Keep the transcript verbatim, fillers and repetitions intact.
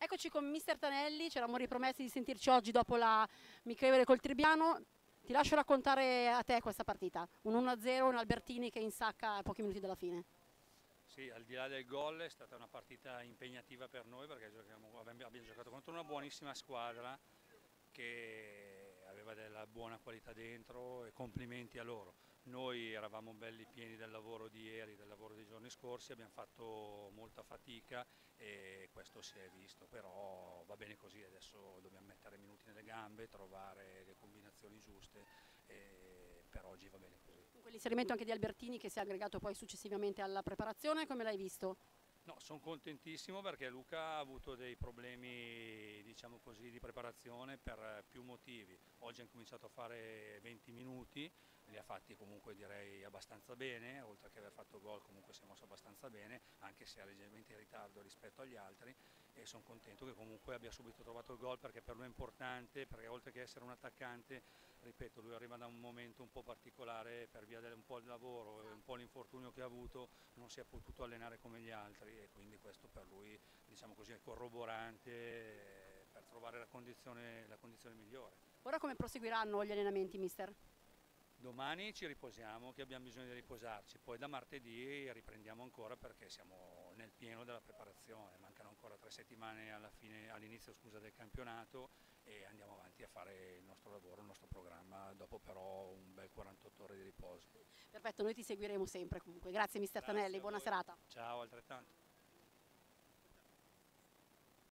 Eccoci con mister Tanelli, ci eravamo ripromessi di sentirci oggi dopo l'amichevole col Tribbiano. Ti lascio raccontare a te questa partita, un uno a zero, un Albertini che insacca a pochi minuti dalla fine. Sì, al di là del gol è stata una partita impegnativa per noi perché giochiamo, abbiamo giocato contro una buonissima squadra che aveva della buona qualità dentro e complimenti a loro. Noi eravamo belli pieni del lavoro di ieri, del lavoro dei giorni scorsi, abbiamo fatto molta fatica e questo si è visto, però va bene così, adesso dobbiamo mettere minuti nelle gambe, trovare le combinazioni giuste e per oggi va bene così. Quell'inserimento anche di Albertini che si è aggregato poi successivamente alla preparazione, come l'hai visto? No, sono contentissimo perché Luca ha avuto dei problemi, diciamo così, di preparazione per più motivi. Oggi ha cominciato a fare venti minuti, li ha fatti comunque direi abbastanza bene, oltre che aver fatto gol comunque si è mosso abbastanza bene, anche se è leggermente in ritardo rispetto agli altri e sono contento che comunque abbia subito trovato il gol perché per lui è importante, perché oltre che essere un attaccante, ripeto, lui arriva da un momento un po' particolare per via del un po' il lavoro e un po' l'infortunio che ha avuto, non si è potuto allenare come gli altri e quindi questo per lui, diciamo così, è corroborante per trovare la condizione, la condizione migliore. Ora come proseguiranno gli allenamenti, mister? Domani ci riposiamo, che abbiamo bisogno di riposarci, poi da martedì riprendiamo ancora perché siamo nel pieno della preparazione, mancano ancora tre settimane alla fine, all'inizio scusa, del campionato e andiamo avanti a fare il nostro lavoro, il nostro programma, dopo però un bel quarantotto ore di riposo. Perfetto, noi ti seguiremo sempre comunque. Grazie mister Grazie Tanelli, a buona voi. serata. Ciao, altrettanto.